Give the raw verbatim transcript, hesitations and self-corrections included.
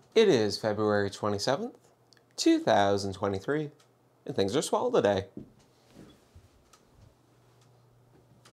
It is February twenty-seventh, two thousand twenty-three, and things are swell today.